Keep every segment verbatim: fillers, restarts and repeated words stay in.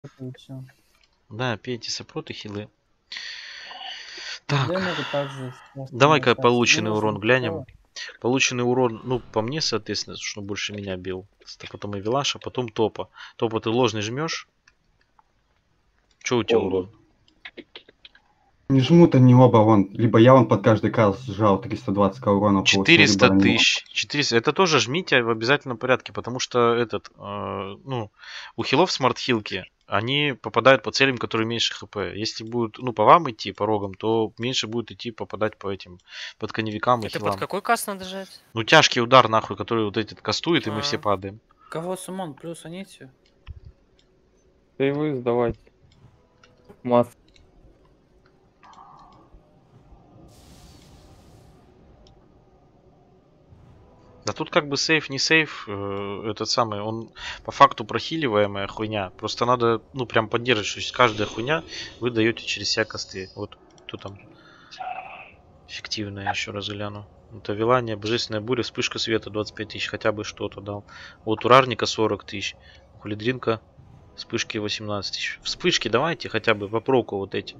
И всё. Да, пейте сопроты, хилы. Так. ДД могут также Давай-ка достать. полученный Ну, урон можно глянем. такое. Полученный урон, ну, по мне, соответственно, что больше меня бил. Потом и Вилаш, а потом топа. Топа ты ложный жмешь. Че у тебя урон? Не жмут они оба, вон. Либо я вон под каждый каст сжал триста двадцать урона получил, либо четыреста они. тысяч. четыреста. Это тоже жмите в обязательном порядке, потому что этот, э, ну, у хилов смарт-хилки, они попадают по целям, которые меньше хп. Если будут, ну, по вам идти, по рогам, то меньше будет идти попадать по этим, под коневикам и Это хилам. под какой каст надо жать? Ну, тяжкий удар, нахуй, который вот этот кастует, и мы А. все падаем. Кого сумон плюс аните? Да и вы сдавайте. Масс. Да тут как бы сейф, не сейф, э, этот самый, он по факту прохиливаемая хуйня. Просто надо, ну, прям поддерживать, что есть каждая хуйня вы даете через себя косты. Вот, кто там эффективная, еще раз гляну. Это Вилания, Божественная буря, вспышка света двадцать пять тысяч, хотя бы что-то дал. Вот у Рарника сорок тысяч, Хулидринка, вспышки восемнадцать тысяч. Вспышки давайте хотя бы по проку вот эти.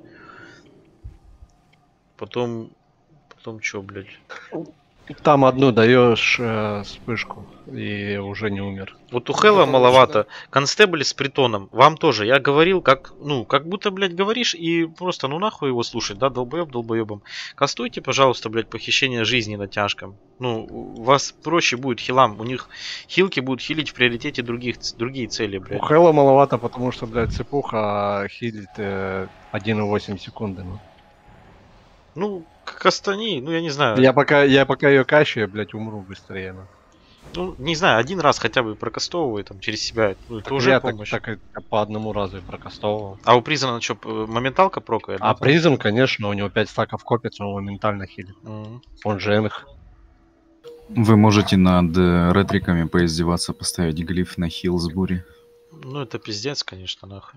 Потом, потом что, блядь? Там одну даешь э, вспышку и уже не умер. Вот у Хэлла маловато. Констебль с притоном. Вам тоже. Я говорил, как, ну, как будто, блядь, говоришь и просто, ну нахуй его слушать, да, долбоеб долбоебом. Кастуйте, пожалуйста, блядь, похищение жизни на тяжком. Ну, у вас проще будет хилам. У них хилки будут хилить в приоритете других, другие цели, блядь. У Хэлла маловато, потому что, блядь, цепуха хилит э, один и восемь секунды. Ну. Ну, кастани, ну я не знаю. Я пока, я пока ее качу, я, блядь, умру быстрее. Ну, ну не знаю, один раз хотя бы прокастовывай там через себя. Ну, это так уже я помощь. Так, так по одному разу и прокастовывал. А у Призана что, моменталка прокает? А да, Призм, конечно, у него пять стаков копится, он моментально хилит. Mm-hmm. Он же энх. Вы можете над ретриками поиздеваться, поставить глиф на хил с бури. Ну это пиздец, конечно, нахуй.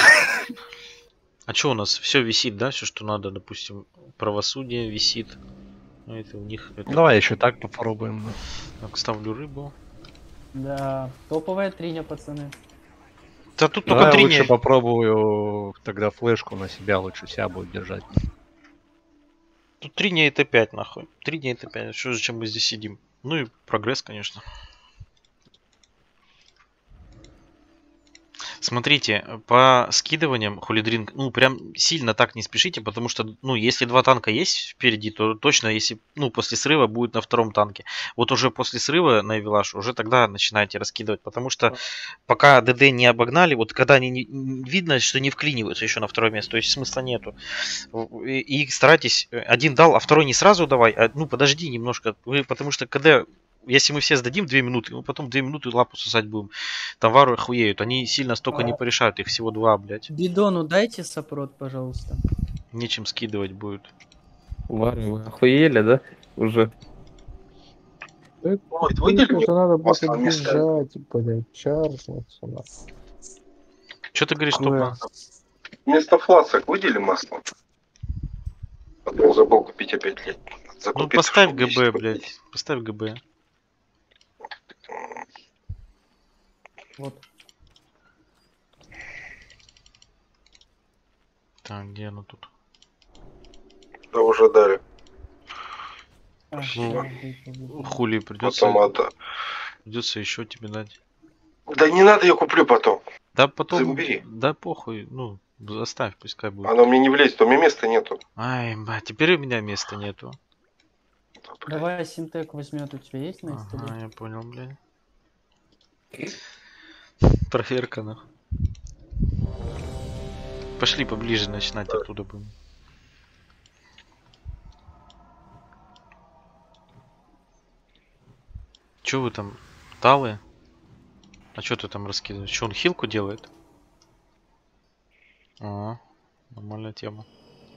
А что у нас? Все висит, да? Все, что надо, допустим, правосудие висит. Ну, это у них. Это... Давай еще так попробуем. Так, ставлю рыбу. Да, топовая триня, пацаны. Да тут Давай только триня. лучше попробую тогда флешку на себя, лучше себя будет держать. Тут три дня это пять, нахуй. три дня это пять. Что зачем мы здесь сидим? Ну и прогресс, конечно. Смотрите, по скидываниям Хулидринг, ну прям сильно так не спешите, потому что, ну, если два танка есть впереди, то точно, если, ну, после срыва будет на втором танке. Вот уже после срыва на Эвилаш, уже тогда начинаете раскидывать, потому что пока ДД не обогнали, вот когда они не, видно, что не вклиниваются еще на второе место, то есть смысла нету. И, и старайтесь, один дал, а второй не сразу давай, а, ну, подожди немножко, вы, потому что когда... Если мы все сдадим две минуты, мы потом две минуты лапу сосать будем. Там вару охуеют. Они сильно столько не порешают. Их всего два, блядь. Бидону дайте сопрот, пожалуйста. Нечем скидывать будет. Варю, вы охуели, да? Уже. Ой, выдели уже надо будет бежать, блядь, чаржнуться у нас. Что ты говоришь, Топа? Вместо фласок выдели масло. Потом забыл купить опять лет. Ну поставь ГБ, блядь. Поставь ГБ. Вот. Так, где оно тут? Да уже дали. А, ну, хули придется. Придется еще тебе дать. Да не надо, я куплю потом. Да потом. Забери. Да похуй, ну, оставь, пускай будет. Оно мне не влезет, у меня места нету. Ай, ба, теперь у меня места нету. Давай Синтек возьмет, у тебя есть на столе? Ага, я понял, блядь. Проверка, нахуй. Пошли поближе начинать оттуда будем. Че вы там, талы? А что ты там раскидываешь? Что он хилку делает? А, нормальная тема.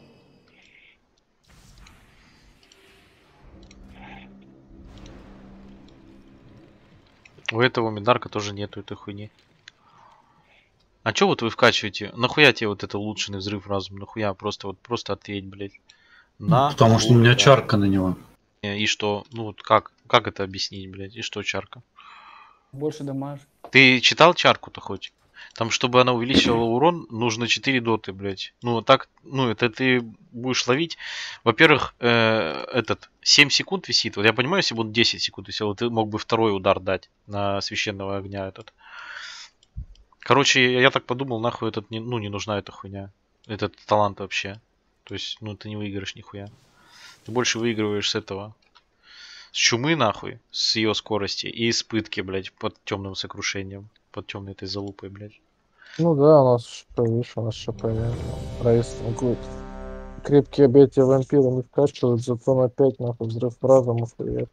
У этого Медарка тоже нету этой хуйни. А чё вот вы вкачиваете? Нахуя тебе вот это улучшенный взрыв разума? Нахуя? Просто вот просто ответь, блядь. На Потому что у меня чарка на него. И что? Ну вот как? Как это объяснить, блядь? И что чарка? Больше дамаж. Ты читал чарку-то хоть? Там, чтобы она увеличивала урон, нужно четыре доты, блядь. Ну, так, ну, это ты будешь ловить. Во-первых, э, этот, семь секунд висит. Вот я понимаю, если бы он десять секунд висел, ты мог бы второй удар дать на священного огня этот. Короче, я так подумал, нахуй этот, не, ну, не нужна эта хуйня. Этот талант вообще. То есть, ну, ты не выиграешь нихуя. Ты больше выигрываешь с этого. С чумы, нахуй, с ее скорости. И с пытки, блядь, под темным сокрушением. Под темной этой залупой, блядь. Ну да, у нас ШП, видишь, у нас ШП. Раис танкует. Крепкие объятия вампира не вкачивают, зато на пять нахуй взрыв разума хуяк.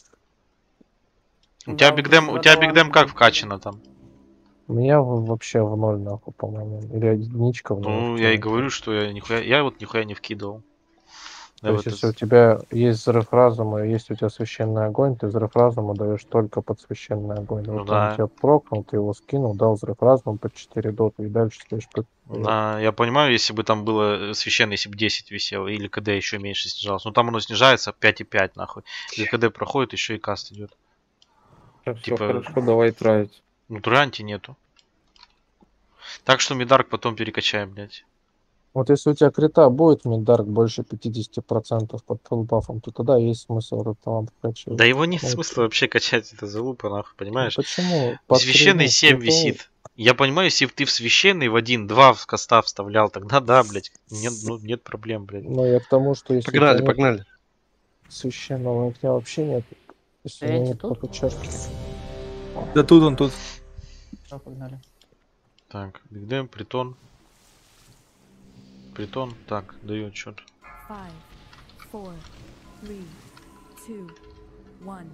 У тебя Да, бигдем, у вот тебя это бигдем ладно. как вкачано там? У меня в- вообще в ноль нахуй, по-моему. Или единичка в ноль. Ну, я и говорю, что я нихуя, я вот нихуя не вкидывал. То Я есть, вот если у это- тебя есть взрыв разума и есть у тебя священный огонь, ты взрыв разума даешь только под священный огонь. Ну Вот да. он тебя прокнул, ты его скинул, дал взрыв разума под четыре доты и дальше стоишь под... Да, я понимаю, если бы там было священно, если бы десять висело, или КД еще меньше снижалось. Но там оно снижается пять и пять, нахуй. Если КД проходит, еще и каст идет. Все Типа- хорошо, давай травить. Ну, туранти нету. Так что Мидарк потом перекачаем, блядь. Вот если у тебя крита будет миддарк больше пятьдесят процентов под фулбафом, то тогда есть смысл этот талант вкачивать. Да его нет Ну, смысла вообще качать, это залупа, нахуй, понимаешь? Почему? Под Священный средним семь критом- висит. Я понимаю, если бы ты в священный в один-два в каста вставлял, тогда да, блядь. Нет, ну, нет проблем, блядь. Ну, я к тому, что если у Погнали, тебя нет погнали. священного огня вообще нет. Если у него Эти нет тут? подчерки. Да тут он тут. Всё, погнали. Так, бигдем, притон. Притон, так, даю отчет. Five, four, three, two, one.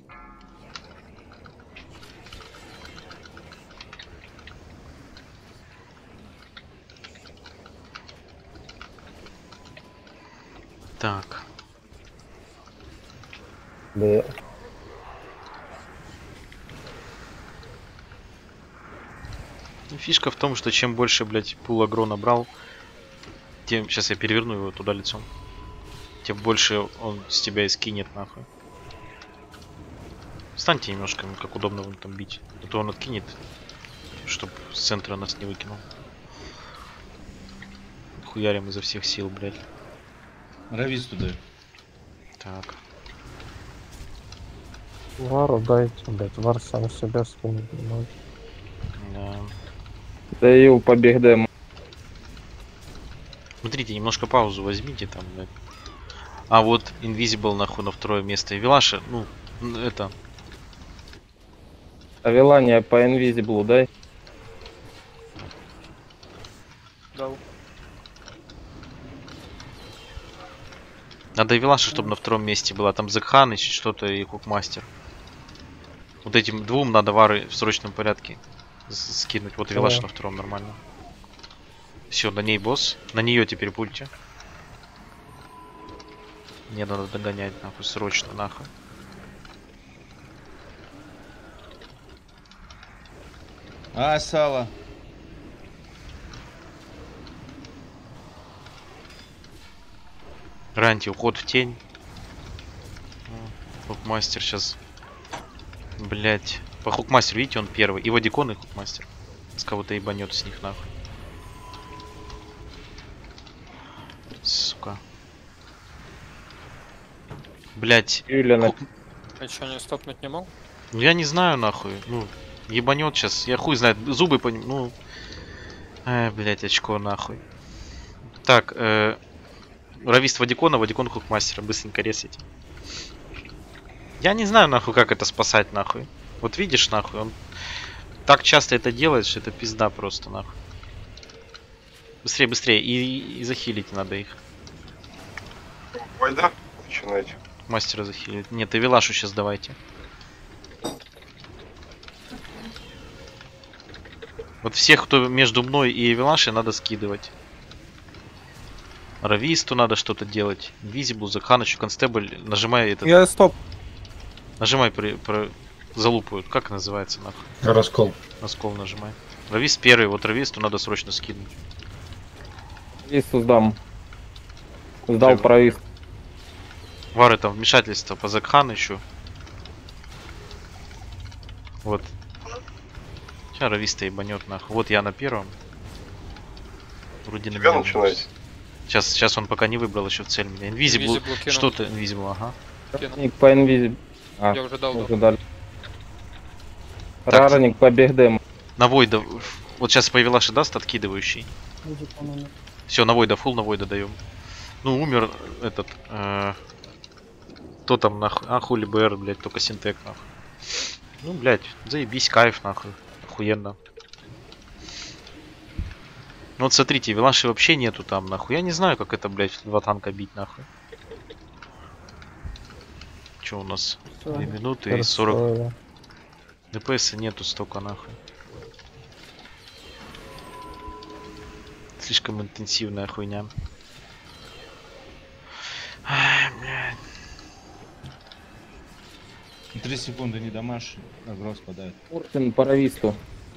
Так. Да. Ну, фишка в том, что чем больше, блядь, пул агро набрал, тем... Сейчас я переверну его туда лицом. Тем больше он с тебя и скинет, нахуй. Встаньте немножко, ну, как удобно вам там бить. А то он откинет, чтобы с центра нас не выкинул. Хуярим изо всех сил, блядь. Равис туда. Так. Вару дайте, блядь, вар сам себя скинуть не может. Да. Даю по бигдему. Смотрите, немножко паузу возьмите там, блядь. А вот Invisible нахуй на второе место. И Вилаша, ну, н- это... Авелания по инвизиблу дай. Дал. Надо и Вилаша, чтобы на втором месте была. Там Закхан, еще что-то и Хукмастер. Вот этим двум надо вары в срочном порядке с- скинуть. Вот и Вилаша Да. на втором нормально. Все, на ней босс. На нее теперь пульте. Мне надо догонять, нахуй, срочно, нахуй. А, сало. Ранти, уход в тень. Хукмастер сейчас. Блять. По Хукмастеру, видите, он первый. И Вадикон, и Хукмастер. С кого-то ебанет с них нахуй. Сука. Блять. Юля на... А что, не стопнуть не мог? Ну я не знаю нахуй. Ну, ебанет сейчас. Я хуй знает. Зубы по ним. Ну. Ай, блять, очко нахуй. Так, э. Равист Вадикона, Вадикон Хукмастера. Быстренько ресите. Я не знаю нахуй, как это спасать нахуй. Вот видишь нахуй, он так часто это делает, что это пизда просто нахуй. Быстрее, быстрее. И, и захилить надо их. Войда, начинайте. Мастера захилить. Нет, и Вилашу сейчас давайте. Вот всех, кто между мной и Вилашей, надо скидывать. Рависту надо что-то делать. Визибл, Закханычу, Констебль. Нажимай этот. Я стоп. Нажимай при, про залупу. Как называется нахуй? Раскол. Раскол нажимай. Равист первый. Вот Рависту надо срочно скинуть. Висту сдам. Сдал Так. про вист. Вары там вмешательство по Закханычу. Вот. Рависта ебанет нахуй. Вот я на первом. Вроде на Тебя меня начинать. Сейчас, сейчас он пока не выбрал еще в цель меня. Invisible. Invisible кинул. Что-то Invisible, ага. Рароник по Invisible. А, Я уже дал, уже дал. дали. Так. Рароник по Бигдему. На Войда. Вот сейчас появилась Шедаст откидывающий. Будет, по-моему. Все, на Войда, фул на Войда даем. Ну, умер этот. Э, кто там нахуй? А, хули БР, блядь, только Синтек нахуй. Ну, блядь, заебись, кайф нахуй. Охуенно. Ну вот смотрите, Вилаши вообще нету там нахуй. Я не знаю, как это, блядь, два танка бить нахуй. Че у нас? две минуты и сорок. ДПС нету столько нахуй. Слишком интенсивная хуйня. Ай, блядь. Три секунды не дамаш, агро спадает. Урфин по Рависту.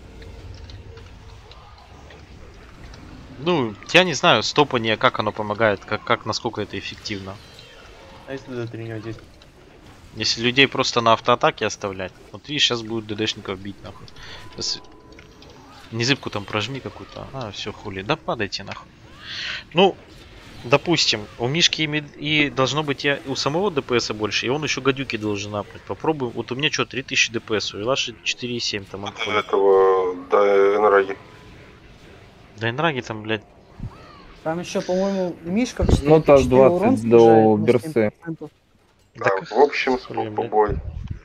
Ну, я не знаю, стопание, как оно помогает, как, как насколько это эффективно. А если затренировать здесь? Если людей просто на автоатаке оставлять. Вот видишь, сейчас будет ДДшников бить нахуй. Сейчас... Незыбку там прожми какую-то. А, все, хули. Да падайте нахуй. Ну, допустим, у Мишки и, и должно быть и у самого ДПС больше, и он еще гадюки должен апнуть. Попробуем. Вот у меня что, три тысячи ДПС, у Илаши четыре и семь там. До этого, до Энраги. Да Энраги там, блядь. Там еще, по-моему, Мишка Ну, то двадцать до берсы. Да, в общем, побой.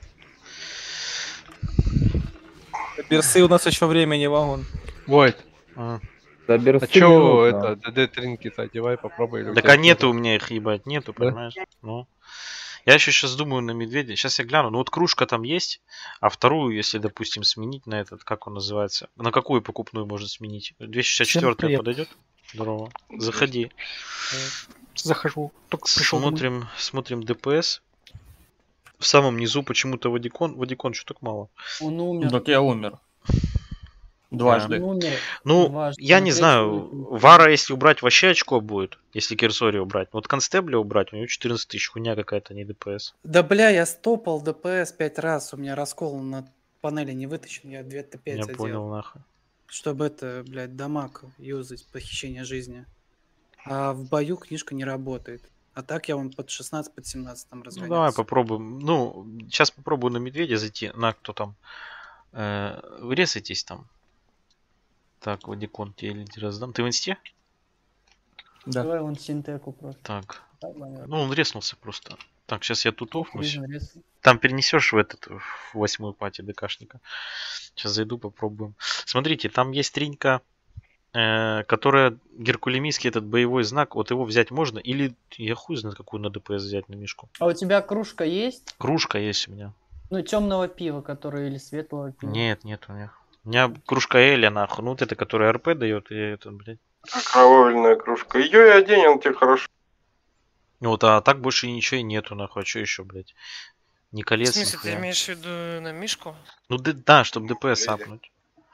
Берсы у нас еще времени, вагон. Войт. А, Да, А берсы чё минутно. это, ДД-тринки-то одевай, попробуй. или у так тебя а нету у что-то? меня их, ебать, нету, Да? понимаешь? Ну. Я еще сейчас думаю на медведя. Сейчас я гляну. Ну вот кружка там есть, а вторую, если, допустим, сменить на этот, как он называется? На какую покупную можно сменить? двести шестьдесят четвёртая подойдет? Здорово. Заходи. Захожу. Только пришел. Смотрим, смотрим ДПС. В самом низу почему-то Вадикон. Вадикон что так мало. Он умер. Так я умер. Дважды. Он умер. Ну, Дважды. я Он не третий знаю, умер. Вара, если убрать, вообще очко будет, если Керсори убрать. Вот Констебля убрать, у него четырнадцать тысяч, хуйня какая-то, не ДПС. Да бля, я стопал ДПС пять раз, у меня раскол на панели не вытащен, я две тэ пять Я задел. понял, нахуй. Чтобы это, блядь, дамаг юзать, похищение жизни. А в бою книжка не работает. А так я вон под шестнадцать, под семнадцать там Ну, разгонялся. давай попробуем. Ну, сейчас попробую на медведя зайти. На, кто там? Э, вы резайтесь там. Так, Вадикон тебе лидер раздам. Ты в инсте? Да. Давай вон Синтеку просто. Так. Да, понятно. Ну, он резнулся просто. Так, сейчас я тут офнусь. Призм рез. Там перенесешь в этот, в восьмую пати ДКшника. Сейчас зайду, попробуем. Смотрите, там есть тринька, э, которая геркулемийский этот боевой знак. Вот его взять можно? Или я хуй знает, какую на ДПС взять на мишку. А у тебя кружка есть? Кружка есть у меня. Ну, темного пива, которое или светлого пива. Нет, нет у меня. У меня кружка Эля, нахуй. Ну, вот это, которая РП дает, и это, блядь. Окровавленная кружка. Ее и одень, он тебе хорошо. Ну, вот, а так больше ничего и нету, нахуй. А что еще, блядь? Ни В колец, смысле, ты нихуя. имеешь в виду на Мишку? Ну, да, да, чтобы ДПС апнуть.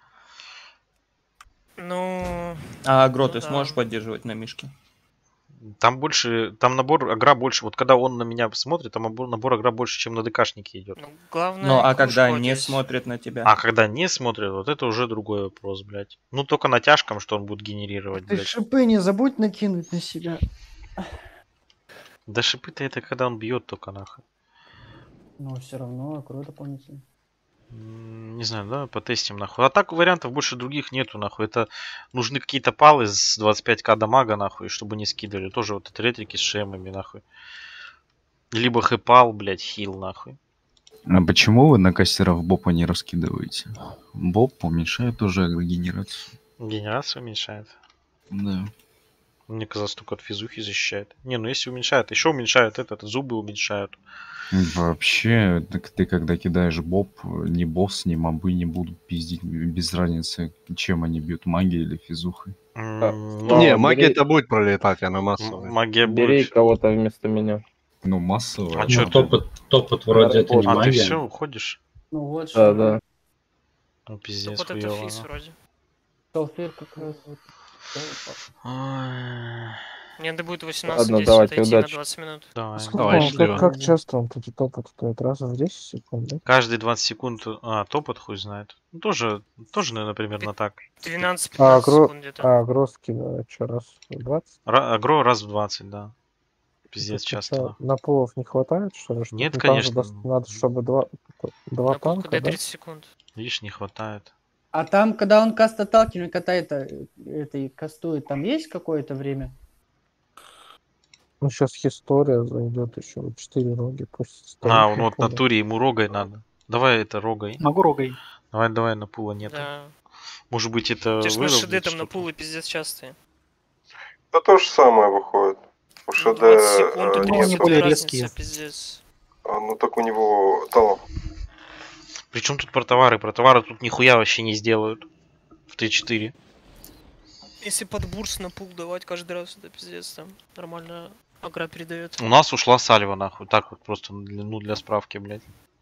Ну... А агро ну ты да. сможешь поддерживать на Мишке? Там больше, там набор агра больше. Вот когда он на меня смотрит, там набор, набор агра больше, чем на ДКшнике идет. Ну, главное, Ну, а когда кружку не одеть. смотрит на тебя? А когда не смотрят, вот это уже другой вопрос, блядь. Ну, только натяжком, что он будет генерировать, Ты блядь. шипы не забудь накинуть на себя. Да шипы-то это когда он бьет только нахуй. Но все равно круто дополнительно. М, Не знаю, да, потестим нахуй. А так вариантов больше других нету нахуй. Это нужны какие-то палы с двадцать пять ка дамага нахуй, чтобы не скидывали. Тоже вот эти ретрики с шемами нахуй. Либо хэпал, блядь, хил нахуй. А почему вы на кастеров бопа не раскидываете? Боп уменьшает тоже агрогенерацию. Генерация уменьшает. Да. Мне казалось, только от физухи защищает. Не, ну если уменьшает, еще уменьшает этот, зубы уменьшают. Вообще, так ты когда кидаешь боб, ни босс, ни мобы не будут пиздить без разницы, чем они бьют, магией или физухой. М, Да, Не, бери- магия-то будет пролетать, она м- массовая. Магия Бери будет. кого-то вместо меня. Ну, массово. А чё ты? Топот, топот вроде это не А ты магия. все, уходишь? Ну вот Да, что. да. Ну, пиздец, Вот это хуёво, физ ну. вроде. Салфир как раз вот. Ой. Мне надо будет восемнадцать Ладно, десять давайте, отойти на удачи. двадцать минут. Давай. Сколько Давай, он- счастливо. как, как часто он тут топот стоит? Раз в десять секунд, да? Каждые двадцать секунд... А, топот хуй знает. Ну, тоже, тоже, наверное, примерно так. А двенадцать-пятнадцать агро, секунд где-то. а агро скидывает что, раз в двадцать? Ра- агро раз в двадцать, да. Пиздец Так часто. что, нахуй. на полов не хватает, что ли? Чтоб- Нет, ну, там же конечно. дос- надо, чтобы два, два На полку танка, дай да? тридцать секунд. Видишь, не хватает. А там, когда он каст отталкивание катает, а, это и кастует, там есть какое-то время? Ну, сейчас история зайдет еще, четыре роги, пусть стоит А, на он вот в поле. натуре ему рогой надо. Давай это рогой. Могу рогой. Давай, давай, на пула нет. Да. Может быть, это У тебя ж на ШД выровняет там на что-то? пулы пиздец частые. Да то же самое выходит. У ШД двадцать секунд и э, тридцать нет. секунд более разница, резкие. пиздец. А, ну так у него талант. Причем тут про товары? Про товары тут нихуя вообще не сделают. В Т четыре. Если под бурс на пул давать каждый раз, это пиздец там. Нормально агро передает. У нас ушла Сальва, нахуй. Так вот просто, для- ну, для справки, блядь.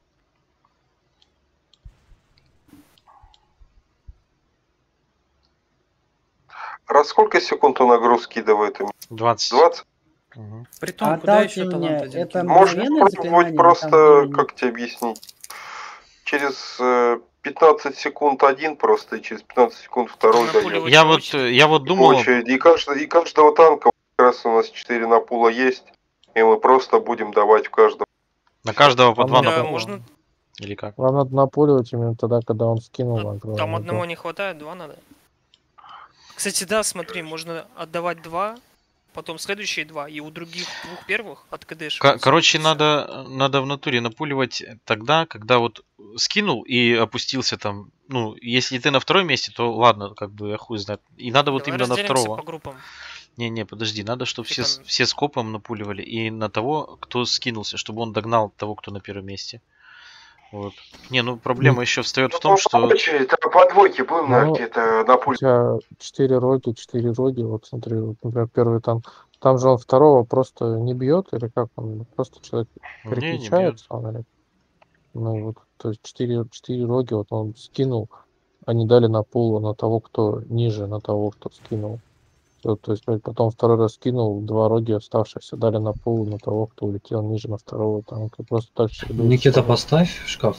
Раз сколько секунд он агро скидывает? двадцать. двадцать? Угу. Притом, куда еще Отталкивание талант один это кинуть? Можно мгновенное попробовать заклинание или просто, там временное? как тебе объяснить? Через э, пятнадцать секунд один просто, и через пятнадцать секунд второй дает. Я вот, э, я вот По думал... очереди. И, каждый, и каждого танка как раз у нас четыре на пула есть, и мы просто будем давать в каждого. На каждого по два Да, на пула. можно- Или как? Вам надо напуливать именно тогда, когда он скинул агро. Там да. одного не хватает, два надо. Кстати, да, смотри, можно отдавать два, потом следующие два, и у других двух первых откидыш. Ко- Короче, надо, надо в натуре напуливать тогда, когда вот скинул и опустился там. Ну, если ты на втором месте, то ладно, как бы я хуй знает. И надо вот Давай именно на разделимся второго. по группам. Не-не, подожди, надо, чтобы все, Типа- с- все скопом напуливали. И на того, кто скинулся, чтобы он догнал того, кто на первом месте. Вот. Не, ну проблема еще встает в том, что... По двойке будем Ну, на какие-то на У пуль. тебя четыре роги, четыре роги, вот смотри, вот, например, первый танк. Там же он второго просто не бьет, или как он? Просто человек Не, не переключается, он, или- Ну вот, то есть четыре, четыре роги, вот он скинул, они дали на пул на того, кто ниже, на того, кто скинул. Всё, то есть, блядь, потом второй раз скинул, два роги оставшиеся дали на пул на того, кто улетел ниже на второго танка. Просто так чередуется. Никита, поставь шкаф.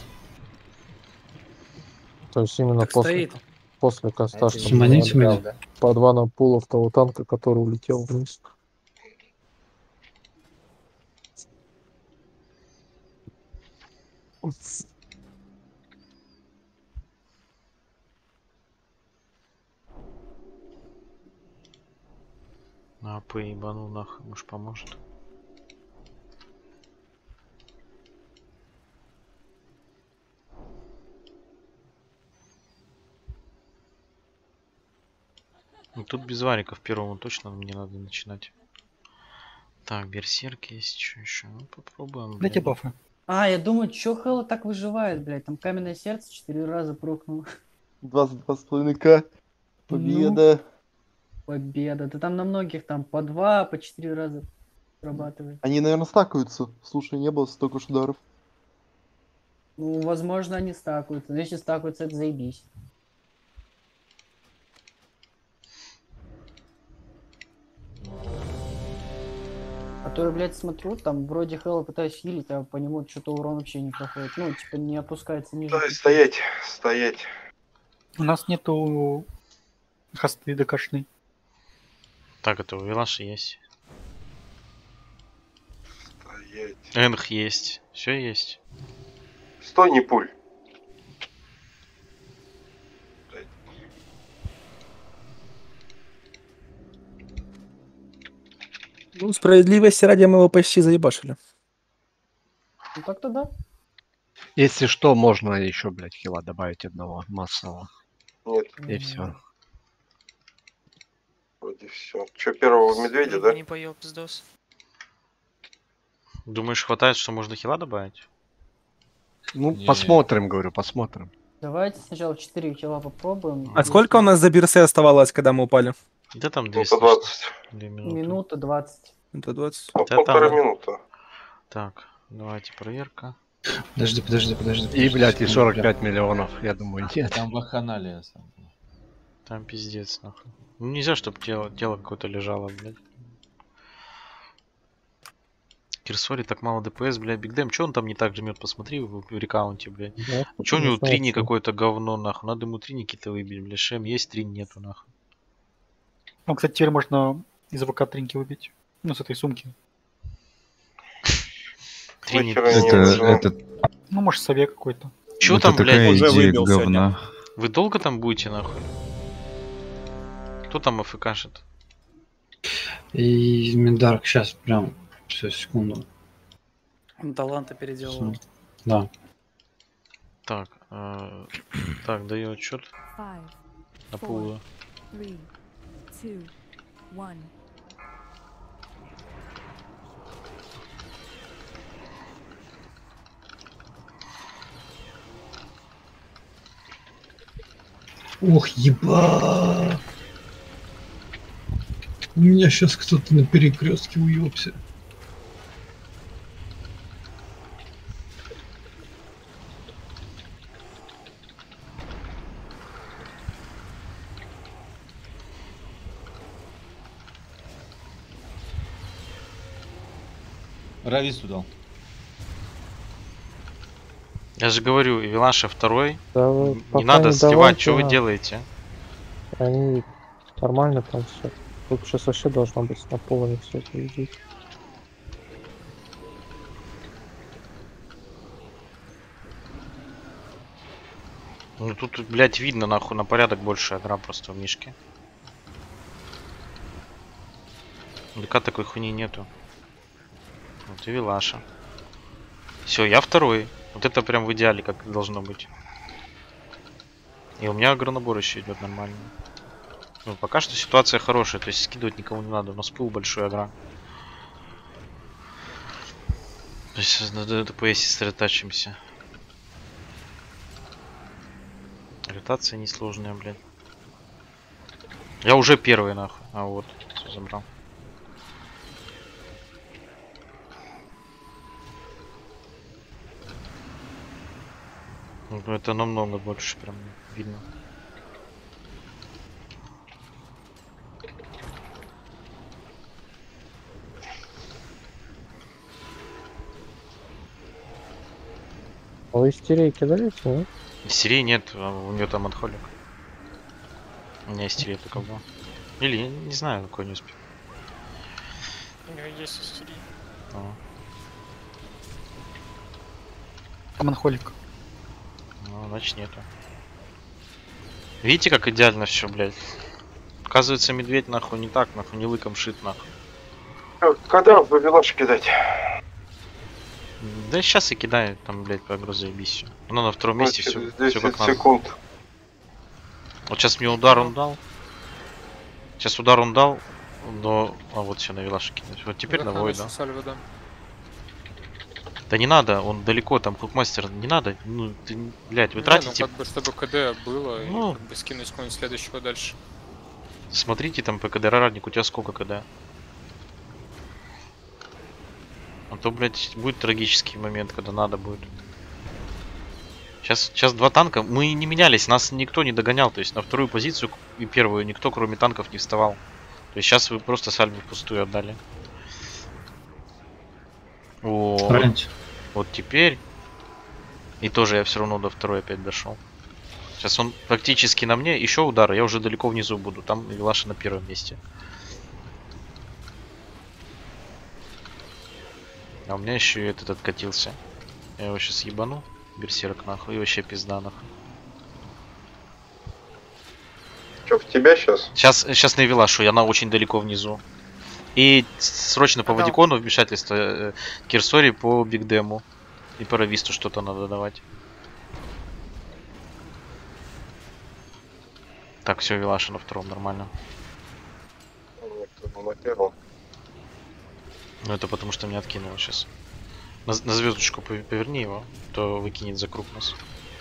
То есть именно Так после, стоит. после каста, Это чтобы Симонить дали мне? по два на пулов того танка, который улетел вниз. А, поебанул нахуй, может поможет. Ну, тут без вариков первому точно мне надо начинать. Так, берсерк есть, что еще? Ну, попробуем. Дайте блядь. бафы. А, я думаю, чё Хэлла так выживает, блядь? Там каменное сердце четыре раза прокнул. двадцать два с половиной ка. Победа. Победа. Да там на многих там по два, по четыре раза срабатывает. Они, наверное, стакаются. Слушай, не было столько ж ударов. Ну, возможно, они стакаются. Но если стакаются, это заебись. А то я, блядь, смотрю, там вроде Хэлла пытаюсь хилить, а по нему что-то урон вообще не проходит. Ну, типа, не опускается ниже. Да, стоять, стоять. У нас нету хосты докашной. Так, это у Вилаши есть. Стоять. Энх есть. Все есть. Стой, не пуль. Ну, справедливости ради мы его почти заебашили. Ну так-то да. Если что, можно еще, блядь, хила добавить одного массового. Нет. И все. Вроде все. Че, первого медведя, да? Не поел, пиздос. Думаешь, хватает, что можно хила добавить? Ну, Не. посмотрим, говорю, посмотрим. Давайте сначала четыре хила попробуем. А сколько у нас за бирсы оставалось, когда мы упали? Да там две двадцать. минуты. Минута двадцать. Это двадцать. Ну, Да полтора там- минуты. Так, давайте проверка. Подожди, подожди, подожди. И, подожди, блядь, и секунду, сорок бля. пять миллионов, я думаю, нет. Там вакханалия. Там пиздец, нахуй. Ну нельзя, чтобы тело, тело какое-то лежало, блядь. Кирсори так мало ДПС, бля. Бигдэм, чё он там не так жмет? Посмотри в, в рекаунте, блядь. Да, Чё у не него знаю, трини чё. какое-то говно, нахуй. Надо ему триники-то выбить, бля. Шем есть, трин нету, нахуй. Ну, кстати, теперь можно из АВК тринки выбить. Ну, с этой сумки. Трини... Это, это, Ну, может, совет какой-то. Чё это там, такая блядь? идея говна. Вы долго там будете, нахуй? Кто там АФКшит? И Миндарк сейчас прям, все, секунду. Он таланта переделал. Да. Так, э, так, даю отчет. Five, На four, пулу. three, two, one. Ох, еба! У меня сейчас кто-то на перекрестке уебся. Равису дал. Я же говорю, Вилаша второй. Да вы Не пока надо не сливать, давайте, что вы а. делаете? Они нормально там все. Тут сейчас вообще должно быть на поле все это видеть. Ну тут, блядь, видно, нахуй, на порядок больше игра просто в Мишке. ДК такой хуйни нету. Вот и Вилаша. Все, я второй. Вот это прям в идеале, как должно быть. И у меня агронабор еще идет нормально. Ну, пока что ситуация хорошая, то есть скидывать никому не надо. У нас пул большой агро. То есть на ДПС сосредотачиваемся. Ротация несложная, блядь. Я уже первый, нахуй. А вот, все забрал. Ну, это намного больше прям видно. А вы истерии кидаете, нет? Истерии нет, а у нее там отхолик. У меня истерия только была. Или я не знаю, какой не успел. У него есть истерия. А. Аманхолик. Ну, значит нету. Видите, как идеально все, блядь. Оказывается, медведь нахуй не так, нахуй не лыком шит, нахуй. Когда вы Вилаш кидать? Да сейчас и кидаю, там, блядь, по агро заебись все. Оно на втором месте все, все как надо. секунд. Вот сейчас мне удар он дал. Сейчас удар он дал, но... А вот все на Вилаше кидать. Вот теперь на Вой, да? Да. Да не надо, он далеко, там хукмастер, не надо. Ну, ты, блядь, вы Не, тратите... ну как бы, чтобы КД было, Ну. и как бы скинуть кого-нибудь следующего дальше. Смотрите там по КД радник, у тебя сколько КД? А то, блядь, будет трагический момент, когда надо будет. Сейчас, сейчас два танка. Мы не менялись, нас никто не догонял. То есть на вторую позицию и первую никто, кроме танков, не вставал. То есть сейчас вы просто сальву впустую отдали. О, вот, вот теперь. И тоже я все равно до второй опять дошел. Сейчас он практически на мне. Еще удар, я уже далеко внизу буду. Там Вилаша на первом месте. А у меня еще и этот откатился. Я его сейчас ебану. Берсерк нахуй. И вообще пизда нахуй. Че, в тебя сейчас? Сейчас, сейчас на Вилашу, я на очень далеко внизу. И срочно по Отдал. Вадикону вмешательство э, Кирсори по Бигдему. И по Рависту что-то надо давать. Так, все, Вилаша на втором, нормально. На первом. Ну это потому что меня откинуло сейчас. На, на звездочку поверни его, то выкинет за круг нас.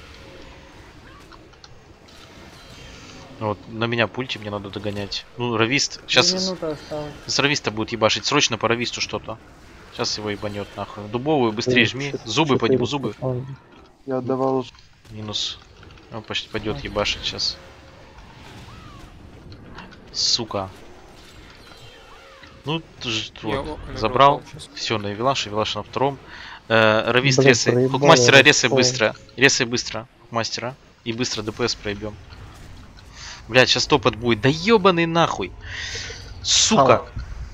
Вот, на меня пульте, мне надо догонять. Ну, Равист. Сейчас с, Минута осталась. с Рависта будет ебашить. Срочно по Рависту что-то. Сейчас его ебанет нахуй. Дубовую быстрее жми. Зубы по нему, зубы. Я отдавал. Минус. Он почти пойдет ебашить сейчас. Сука. Ну, ты же Я вот, его забрал. наиграл сейчас. Все, на Вилаш, Вилаш на втором. Э, Равист, Блядь, ресай. проебал Хукмастера, я ресай распол. быстро. Ресай быстро. Хукмастера. И быстро ДПС проебем. Блядь, сейчас топот будет. Да ебаный нахуй. Сука.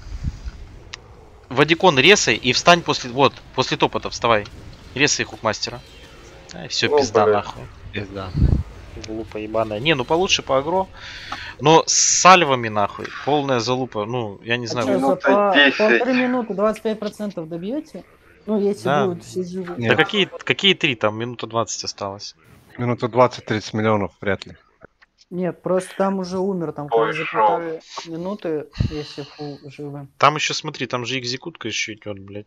Вадикон ресай и встань после... Вот, после топота вставай. Ресай Хукмастера. Ай, все, Ну, пизда блядь. нахуй. Пизда. Залупа ебаная. Не, ну получше по агро. Но с сальвами нахуй. Полная залупа. Ну, я не А знаю. что, за Минута по десять. полторы минуты двадцать пять процентов добьете? Ну, если Да. будут все живы. Да какие, какие три там? Минута двадцать осталось. Минута двадцать-тридцать миллионов вряд ли. Нет, просто там уже умер, там Ой, как за шо. полторы минуты, если фул живы. Там еще, смотри, там же экзекутка еще идет, блядь.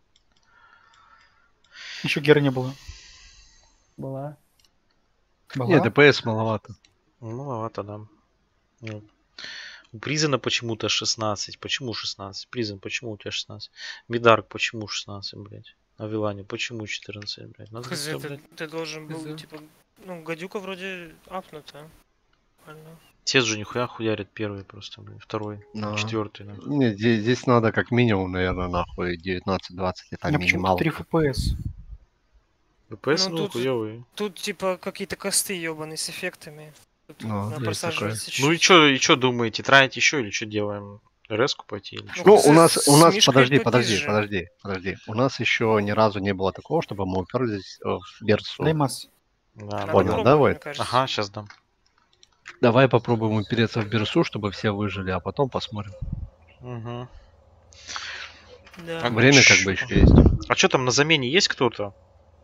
Еще Гера не было. Была. Была? Не, ДПС маловато. Ну, маловато, да. Ну, у Призена почему-то шестнадцать. Почему шестнадцать? Призен, почему у тебя шестнадцать? Мидарк, почему шестнадцать, блядь? А Вилане, почему четырнадцать, блядь? Надо Хз, как-то, ты, блядь. ты должен был, типа, ну, гадюка вроде апнута. Правильно. Тец же нихуя хуярит первый просто, блядь. Второй, Да. четвертый, нахуй. Не, здесь, здесь надо как минимум, наверное, нахуй девятнадцать-двадцать. Это У меня почему-то минималка. три эф пи эс. ДПС, Ну, ну, тут- хуёвый. Тут, типа, какие-то косты ебаные с эффектами. Тут Ну, надо есть просаживаться Ну и чуть-чуть. чё, и чё думаете, тратить еще или что делаем? Резку пойти или чё? Ну, Хз, у нас, у с нас, Мишкой подожди, попиз подожди, же. подожди, подожди. У нас еще ни разу не было такого, чтобы мы уперлись э, в Берсу. Дай масс. Да, Надо Понял, пробовать, давай. мне кажется. Ага, сейчас дам. Давай попробуем упереться в Берсу, чтобы все выжили, а потом посмотрим. Угу. Да. Время как бы еще есть. А что там на замене есть кто-то?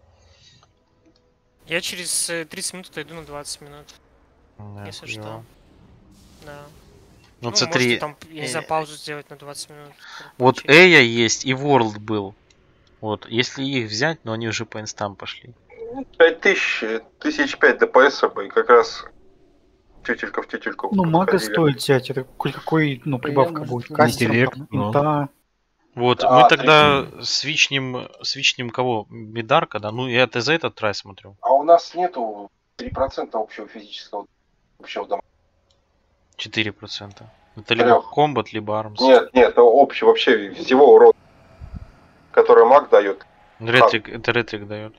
Я через э, тридцать минут отойду на двадцать минут. Да, Если хуёво. что. Да. Ну, Ну, смотри, можете там, я не знаю, э, паузу сделать на двадцать минут. Вот Эя есть и World был. Вот, если их взять, но они уже по инстам пошли. пять тысяч, тысяч пять ДПС бы, и как раз тютелька в тютельку. Ну, мага подходили. стоит взять. Это хоть какой, ну, прибавка может, будет. быть. Кастер, Интеллект, там, ну. инта. Вот, Да, мы тогда свичнем, свичнем кого? Мидарка, да? Ну, я это за этот трай смотрю. А у нас нету три процента общего физического общего дома. четыре процента. Это либо Трёх. комбат, либо армс. Нет, нет, это общий вообще всего урона, который маг дает. Ретрик, это ретрик дает.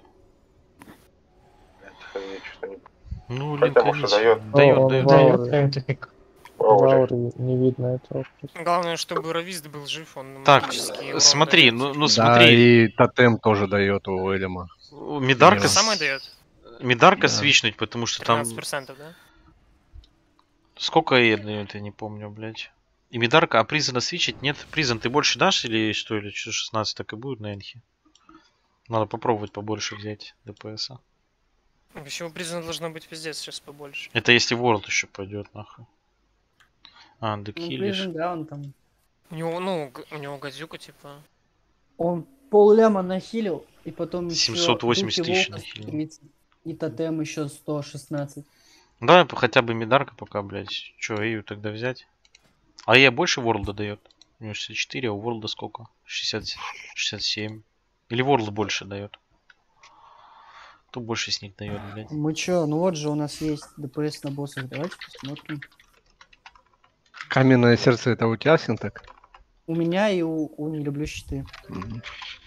Это я что-то не Ну, Хотя, Линка может, Виси. дает. Дает, Он дает. в Вау, ауре не видно этого. просто. Главное, чтобы Равист был жив, он Так, магический урон смотри, дает. ну, ну Да, смотри. и тотем тоже дает у Элема. Мидарка, Это с- самое дает? Мидарка Да. свичнуть, потому что там... тринадцать процентов, да? Сколько Эя дает, я не помню, блядь. И Мидарка, а Призена свичить? Нет, Призен ты больше дашь или что? Или что, шестнадцать так и будет на Энхе? Надо попробовать побольше взять ДПСа. Почему признано должно быть везде сейчас побольше? Это если World еще пойдет, нахуй. А, Ну, декилишь. Prison, да, он там. У него, ну, г- у него гадюка, типа. Он пол ляма нахилил, и потом еще семьсот восемьдесят Духи тысяч Волка нахилил. тридцать, и тотем еще сто шестнадцать. Давай по- хотя бы Мидарка пока, блядь. Че, Эю тогда взять? А Эя больше Ворлда дает? У него шестьдесят четыре, а у Ворлда сколько? шестьдесят, шестьдесят семь. Или Ворлд больше дает? Кто больше с них дает, блядь? Мы чё, ну вот же у нас есть ДПС на боссах, давайте посмотрим. Каменное сердце это у тебя, Синтек? У меня и у, у не люблю щиты. Мгм.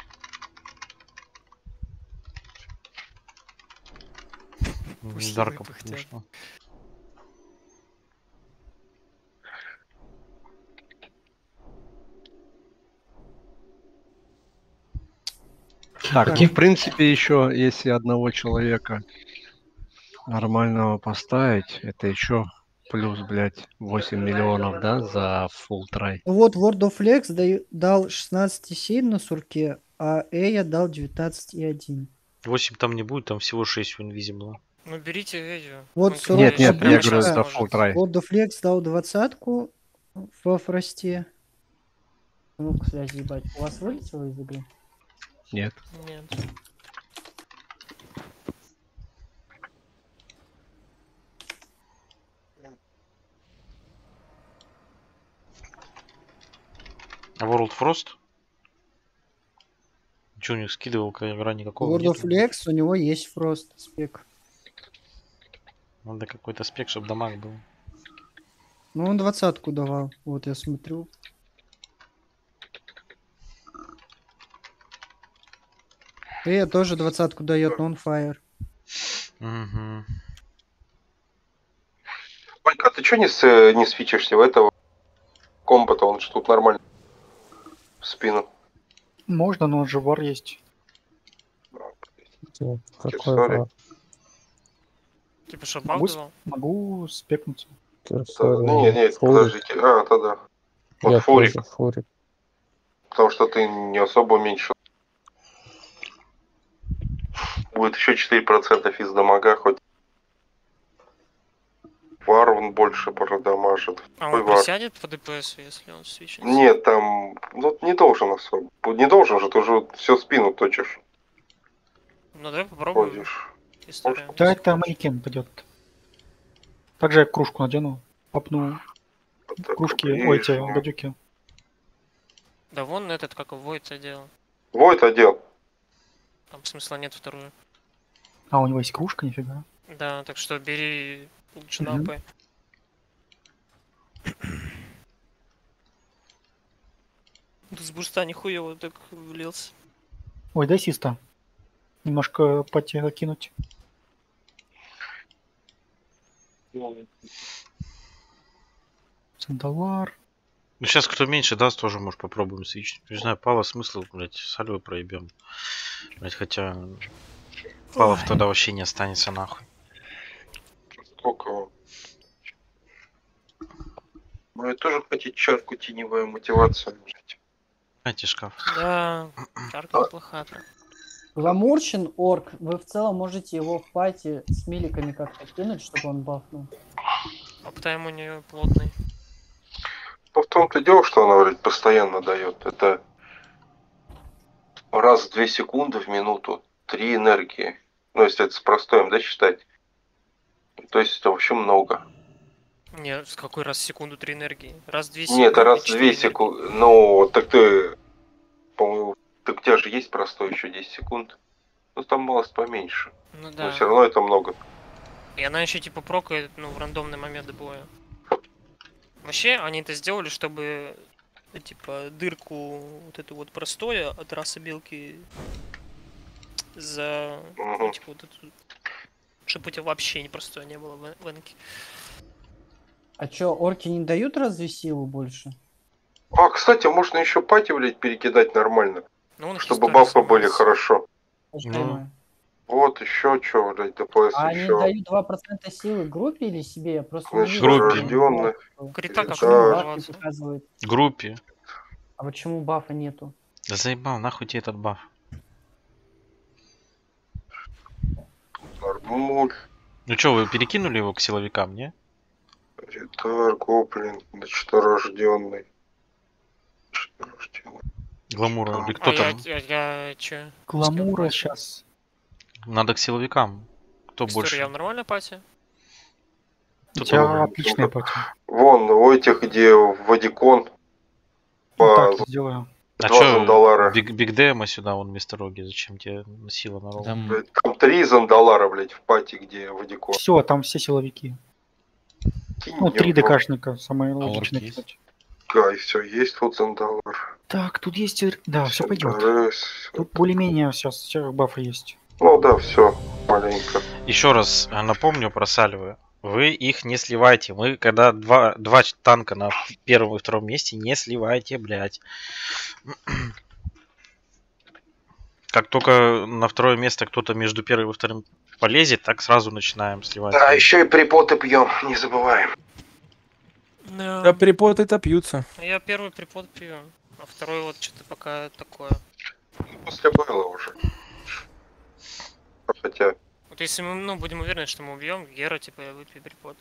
Мидарка потому. Так, ну, Каких- в принципе, еще если одного человека нормального поставить, это еще плюс, блядь, восемь миллионов, да, за full трай. Ну вот World of Flex даю- дал шестнадцать и семь на сурке, а Эя дал девятнадцать и один. восемь там не будет, там всего шесть у Invisible. Ну берите Эю. Вот Он сурок Нет, нет, прямо я сейчас говорю, это может. full трай. World of Flex дал двадцатку во фросте. Ну-ка, связь, ебать. У вас вылетело из игры? Нет. Нет. А World Frost? Че у них скидывал, игра никакого World of нету? Flex у него есть фрост спек. Надо какой-то спек, чтобы дамаг был. Ну он двадцатку давал. Вот я смотрю. Ты тоже двадцатку дает нонфайр. Угу. Ванька, а ты что не, с, не свечишься в этого комбата? Он же тут нормально. В спину. Можно, но же вар есть. Какой Кирсори. вар? Типа что, Могу, с- бал могу спекнуться. Кирсори, Не, не, Фурик. подождите. А, тогда. Вот Я Фурик. тоже Фурик. Потому что ты не особо уменьшил. Будет еще четыре процента из дамага, хоть вар он больше продамажит. А Какой он вар? присядет по ДПСу, если он свечится? Нет, там, ну, не должен особо. Не должен же, ты уже все спину точишь. Ну давай попробуем. Ходишь. История. Да, это манекен пойдет. Также я кружку надену. Попну кружки, ой, эти гадюки. Да вон этот, как его это делал. Войт одел. Там смысла нет вторую. А, у него есть кружка, нифига. Да, так что бери лучше на Мгм. АП. С буста нихуево так влился. Ой, дай систа. Немножко пати закинуть. Сандалар. Ну сейчас кто меньше даст, тоже может попробуем свичнуть. Не знаю, Пава смысл, блядь, сальвы проебем. Блядь, хотя Павов Ой. тогда вообще не останется нахуй. Сколько? Ну, тоже хотеть чарку теневая мотивация. Знаете, шкаф. Да, чарка неплохая. Гламурчин орк, вы в целом можете его в пати с миликами как-то кинуть, чтобы он бафнул. Оптайм у нее плотный. Ну, в том-то и дело, что она, говорит, постоянно дает. Это раз в две секунды в минуту, три энергии. Ну, если это с простоем, да, считать. То есть это вообще много. Нет, в какой раз в секунду три энергии? Раз в две секунды. Нет, это раз в четыре две энергии. секунды. Ну, так ты, по-моему, так у тебя же есть простой еще десять секунд. Ну, там малость поменьше. Ну да. Но все равно это много. И она еще типа прокает, ну, в рандомный момент боя. Вообще, они это сделали, чтобы, ну, типа, дырку вот эту вот простое от расы белки за, ну, типа, вот эту, чтобы у тебя вообще не простое не было в в энке. А чё, орки не дают разве силу больше? А, кстати, можно еще пати, блядь, перекидать нормально. Ну, он чтобы историей бафы были занимается. хорошо. Ну. Вот еще что, блядь, ДПС А они еще. дают два процента силы группе или себе? Я просто не Значит, вижу, группе. что рождённых. Крита как почему Да. баф не показывает? Группе. А почему бафа нету? Да заебал, нахуй тебе этот баф. Нормуль, Ну чё, вы перекинули его к силовикам, не? Ритар, Гоблин, рожденный. Гламура. Или кто А там? я, я, я че? Гламура сейчас. Надо к силовикам. Кто История больше? я в нормальной пати? У Тут тебя много. отличная пати. Вон, у этих, где Вадикон. Вот По так я сделаю. А два чё, зандалара. Биг, Биг Дэма сюда, он вместо Роги. Зачем тебе сила на Рогу? Там Блядь, Там три зандалара, блядь, в пати, где Вадикон. Все, там все силовики. Кинь Ну, три его. ДКшника, самое орки логичное есть? кидать. Да, и все, есть тут зандалар. Так, тут есть... и- Да, все пойдет. Синдарес. Тут более-менее сейчас все бафы есть. Ну да, все, маленько. Еще раз э, напомню про сальвы. Вы их не сливайте. Мы когда два, два ч- танка на первом и втором месте, не сливайте, блядь. Как только на второе место кто-то между первым и вторым полезет, так сразу начинаем сливать. Да, еще и припоты пьем, не забываем. Да. Да перепоты-то пьются. Я первый припод пью, а второй вот что-то пока такое. После было уже. Хотя, Вот если мы, ну, будем уверены, что мы убьем Гера, типа я выпью припод.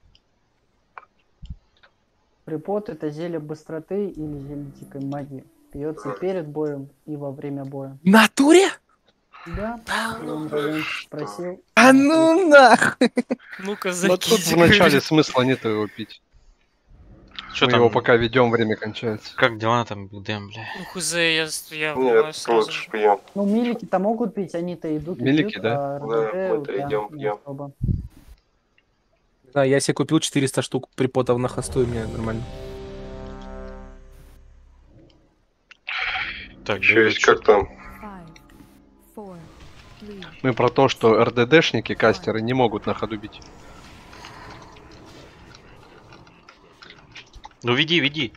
Припот это зелье быстроты или зелье дикой магии. Пьется и перед боем, и во время боя. В натуре? Да, он Равен спросил. А ну нахуй! Ну-ка, Но тут вначале смысла нет его пить. Что Мы там? его пока ведем, время кончается. Как дела там, Биг Дэм, бля? Ну хз, я, я нет, бываю сразу лучше же. пьем. Ну, милики-то могут пить, они-то идут и Милики, пьют, да? а Да, РДД, мы-то да, идем, не пьем. особо. Да, я себе купил четыреста штук припотов на хосту, и мне нормально. Так, Еще есть как там. Five, four, Мы про то, что РДДшники, кастеры не могут на ходу бить. Ну веди, веди.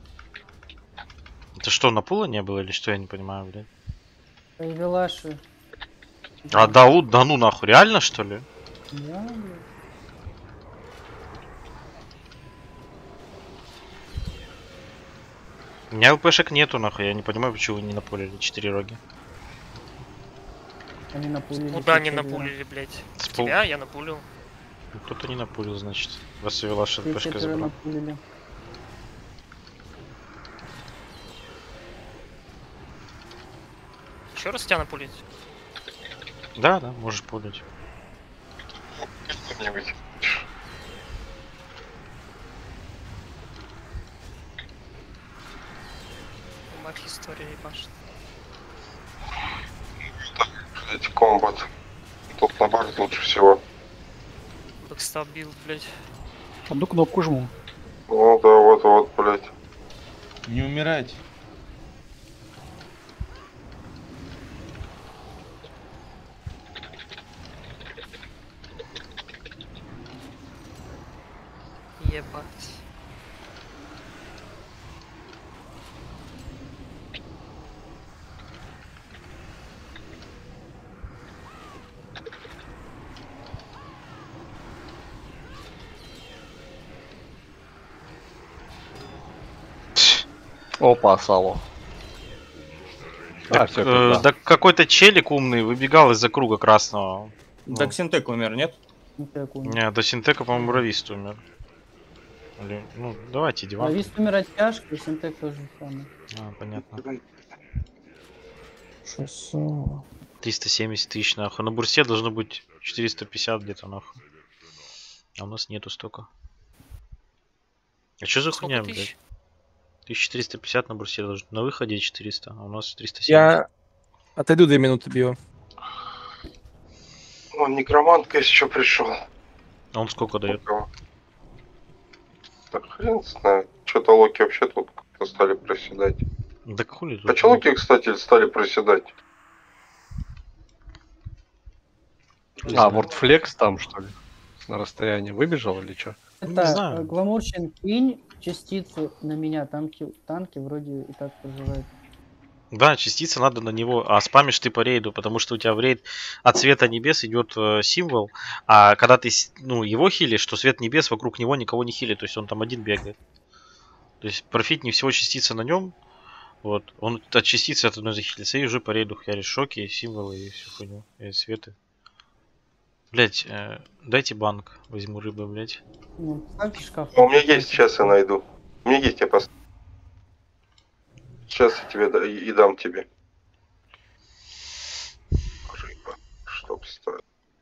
Это что, на пула не было или что, я не понимаю, блядь. Велаши. А Дауд, да ну нахуй, реально что ли? Да, блядь. У меня ЛПшек нету нахуй, я не понимаю, почему вы не напулили четыре роги. Они напулили. Куда не напулили, блядь? С пол- Тебя я напулил. Ну, кто-то не напулил, значит. Вас Велаш Все ЛПшкой четверо забрал. напулили. Еще раз тебя напулить? Да, да, можешь пулить. Мать история ебашит. Эти комбат. Тут на баг лучше всего. Бэкстап бил, блядь. Одну кнопку жму. Ну да, вот-вот, блядь. Не умирать. Ебать. Опа, сало. А, Так, всё, э, пизда. да какой-то челик умный выбегал из-за круга красного. Так Синтек умер, нет? Не, до Синтека, по-моему, Бравист умер. Или, ну, давайте, диван. Лавист умирать тяжко, и Синтек тоже самое. А, понятно. Шоссе. триста семьдесят тысяч, нахуй. На бурсе должно быть четыреста пятьдесят где-то, нахуй. А у нас нету столько. А что за Сколько хуйня, тысяч? блядь? тысяча четыреста пятьдесят на бурсе должно. На выходе четыреста, а у нас триста семьдесят. Я отойду две минуты, бью. Он некромантка еще пришел. А он сколько дает? Так хрен знает. Что-то локи вообще тут как-то стали проседать. Да хули тут? А че локи, кстати, стали проседать? А, Wordflex там, что ли? На расстоянии выбежал или что? Это Гламурчин, кинь частицу на меня, танки, танки вроде и так проживают. Да, частица надо на него, а спамишь ты по рейду, потому что у тебя в рейд от света небес идет э, символ, а когда ты ну, его хилишь, то свет небес вокруг него никого не хилит, то есть он там один бегает. То есть профитнее всего частица на нем, вот, он от частицы от одной захилится, и уже по рейду хяришь шоки, символы и всю хуйню, и светы. Блять, э, дайте банк, возьму рыбы, блять. Ну, поставьте шкаф. А у меня есть, сейчас я найду. У меня есть, я поставлю. Сейчас я тебе да, и, и дам тебе. Рыба, чтоб стоит.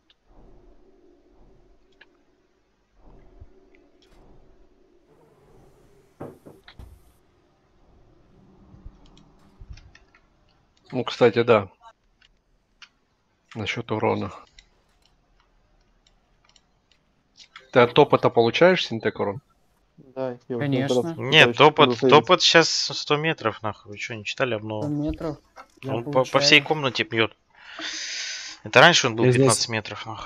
Ну, кстати, да. Насчет урона. Ты от топота получаешь синтек урон? Да, я Конечно. Нет, топот, топот сейчас сто метров, нахуй. Вы что, не читали обнову? сто метров. Я Он по, по получаю. всей комнате пьет. Это раньше он был Я здесь. пятнадцать метров, нахуй.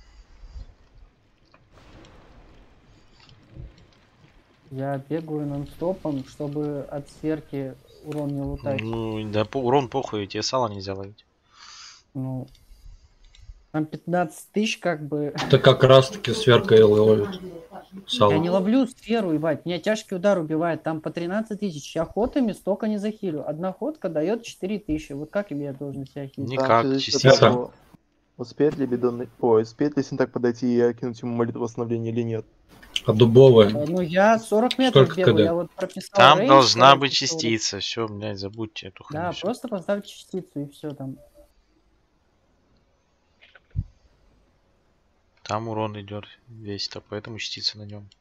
Я бегаю нон-стопом, чтобы от сверки урон не лутать. Ну, да, по- урон похуй, тебе сало нельзя ловить. Ну, там пятнадцать тысяч как бы. Это как раз таки сверка и ловит. Сало. Я не ловлю сферу, ебать. Меня тяжкий удар убивает. Там по тринадцать тысяч. Я ходами столько не захилю. Одна ходка дает четыре тысячи. Вот как я должен себя хилить? Никак, Там зависит от частица. того, успеет ли бидон... Ой, успеет ли Синтак подойти и кинуть ему молитву восстановления или нет. А дубовая? Э, Ну, я сорок метров Сколько бегаю. КД? Я вот прописал Там рейндж, должна короче, быть сорок. частица. Все, блядь, забудьте эту хуйню. Да, всё. просто поставить частицу и все там. Там урон идет весь, то поэтому частица на нем.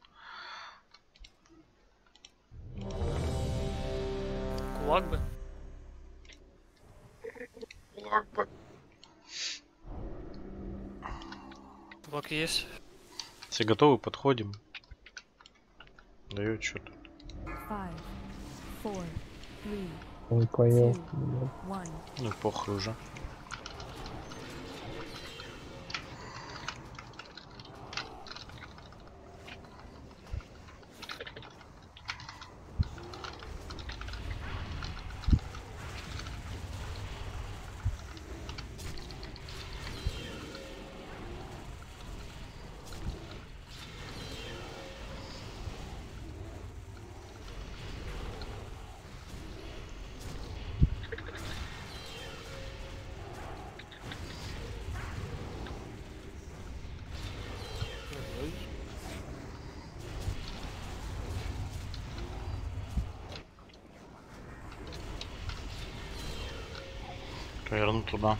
Кулак бы. Кулак бы. Кулак есть. Все готовы, подходим. Дает что-то. Five, four, three, Он поел. two, one. Ну похуй уже. Поверну туда.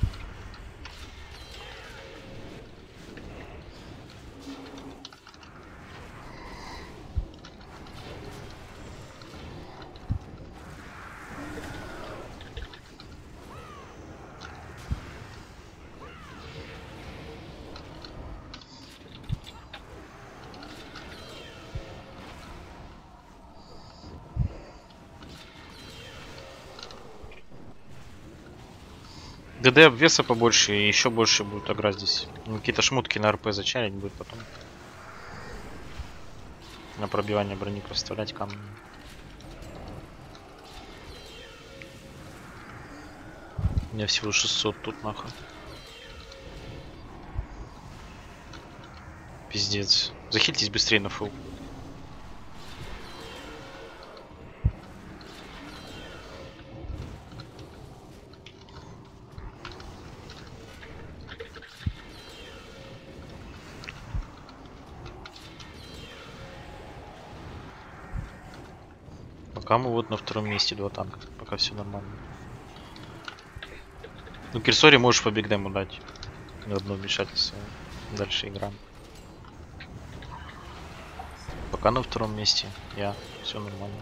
ДД обвеса побольше и еще больше будет агра здесь. Ну, какие-то шмутки на РП зачарить будет потом. На пробивание брони проставлять камни. У меня всего шестьсот тут нахуй. Пиздец. Захильтесь быстрее на фул. Пока мы вот на втором месте, два танка. Пока все нормально. Ну, Кирсори можешь по бигдему дать. На одно вмешательство. Дальше играем. Пока на втором месте. Я. Все нормально.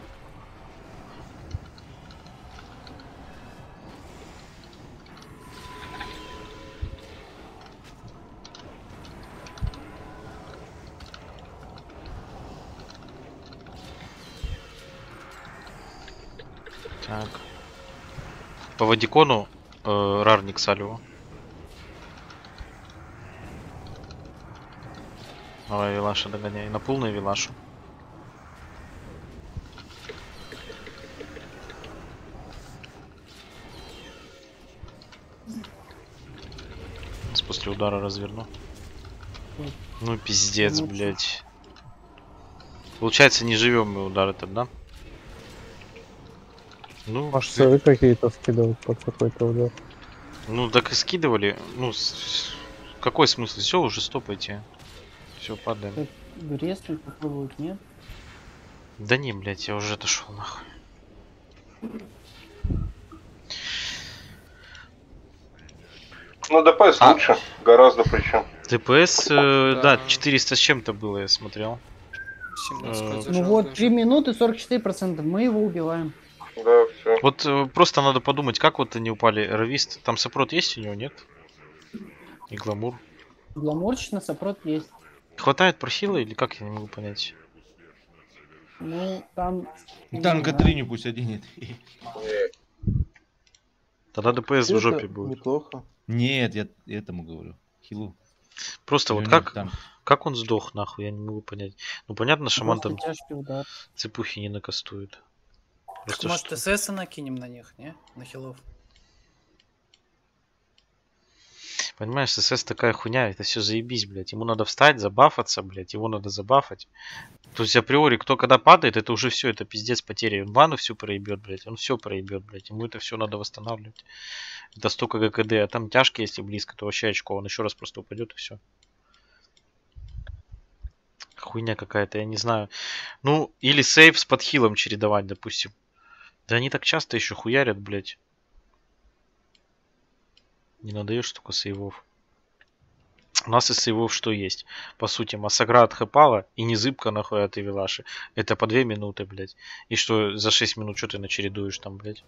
Так. По Вадикону э, Рарник Салево. Давай Вилаша догоняй. На полную Вилашу. После удара разверну. Ну пиздец, блять. Получается, не живем мы удар этот, да? Ну, Может, совы какие-то скидывать под какой-то удар. Ну, так и скидывали. Ну, с... какой смысл? Все, уже стопайте. Все, падаем. Рестлинг попробовать, нет? Да не, блять, я уже отошел нахуй. Ну, ДПС а. лучше, гораздо причем. ДПС, э, да, четыреста с чем-то было, я смотрел. Э, ну вот, три минуты сорок четыре процента, мы его убиваем. Да, все. Вот э, просто надо подумать, как вот они упали. Равист, там сопрот есть у него, нет? И гламур. Гламурчик сопрот есть. Хватает профила или как, я не могу понять. Ну, там... Танка три не пусть оденет. Тогда ДПС в жопе будет. Неплохо. Нет, я этому говорю. Хилу. Просто вот как, как он сдох, нахуй, я не могу понять. Ну понятно, шаман там цепухи не накастует. Так, может, СС накинем на них, не? На хилов. Понимаешь, СС такая хуйня, это все заебись, блядь. Ему надо встать, забафаться, блядь, его надо забафать. То есть априори, кто когда падает, это уже все, это пиздец потери. Он ванну всю проебет, блядь, он все проебет, блядь. Ему это все надо восстанавливать. Это столько ГКД, а там тяжко, если близко, то вообще очко. Он еще раз просто упадет и все. Хуйня какая-то, я не знаю. Ну, или сейв с подхилом чередовать, допустим. Да они так часто еще хуярят, блядь. Не надаешь столько сейвов. У нас из сейвов что есть? По сути, Массагра отхэпала и не зыбка нахуй от Вилаши. Это по две минуты, блядь. И что за шесть минут что ты начередуешь там, блядь?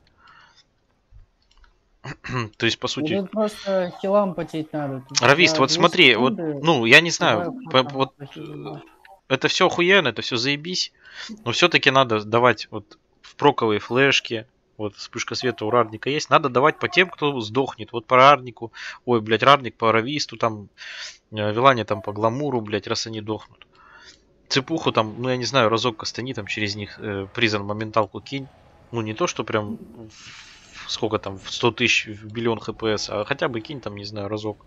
То есть, по сути... Тут просто хилам потеть надо. Тут Равист, вот смотри, вот, ну, я не знаю, по, хилам, вот это все охуенно, это все заебись, но все-таки надо давать вот в проковые флешки. Вот вспышка света у Рарника есть. Надо давать по тем, кто сдохнет. Вот по Рарнику. Ой, блядь, Рарник по Рависту. Там Вилане там по Гламуру, блядь, раз они дохнут. Цепуху там, ну я не знаю, разок кастани там через них э, призан моменталку кинь. Ну не то, что прям в, сколько там, в сто тысяч, в миллион хпс, а хотя бы кинь там, не знаю, разок.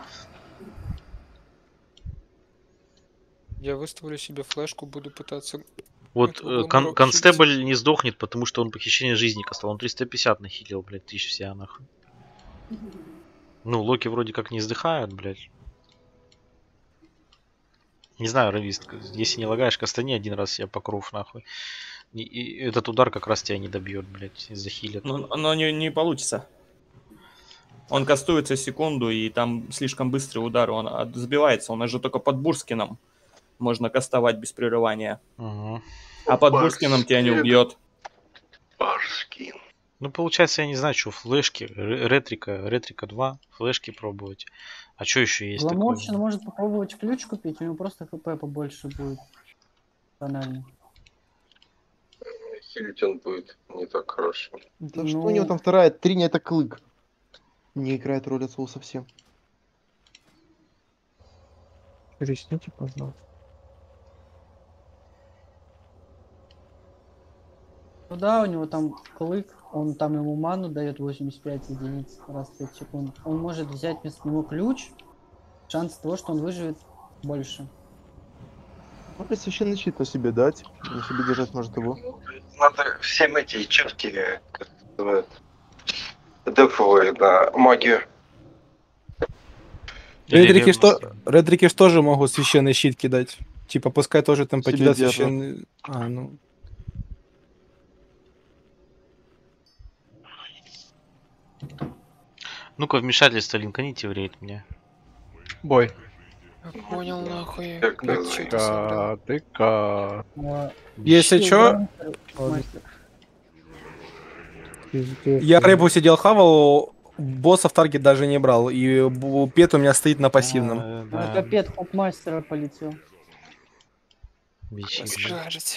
Я выставлю себе флешку, буду пытаться... Вот э, кон констебль не сдохнет, потому что он похищение жизни кастал. Он триста пятьдесят нахилил, блядь, тысяч вся нахуй. Ну, Локи вроде как не сдыхают, блядь. Не знаю, Равист, если не лагаешь, кастани один раз себе покров, нахуй. И, и этот удар как раз тебя не добьет, блядь, захилит. Ну, оно не, не получится. Он кастуется секунду, и там слишком быстрый удар, он от- сбивается. У нас же только под Бурскином можно кастовать без прерывания. Ага. А под Бурскином тебя не убьет. Барскин. Ну, получается, я не знаю, что флешки, ре- ретрика, ретрика два, флешки пробовать. А что еще есть такое? Гламурчин может попробовать ключ купить, у него просто хп побольше будет. Банально. Хилить он будет не так хорошо. Да что у него там вторая? Триня это клык. Не играет роль от слова совсем. Ресните, пожалуйста. Ну да, у него там клык, он там ему ману дает восемьдесят пять единиц раз в пять секунд. Он может взять вместо него ключ, шанс того, что он выживет, больше. Можно священный щит на себе дать, на себе держать может его. Надо всем эти чертки, как называют, дефовые на магию. Редрики что, редрики ж тоже могут священный щит кидать. Типа, пускай тоже там Себе покидать держат. священный... А, ну... Ну-ка, вмешательство линканите в рейд мне. Бой. Понял, нахуй. Тыка, тыка. Если чё, я рыбу сидел хавал, босса в таргет даже не брал, и бу- пет у меня стоит на пассивном. Это пет хоп-мастера полетел. Скажете.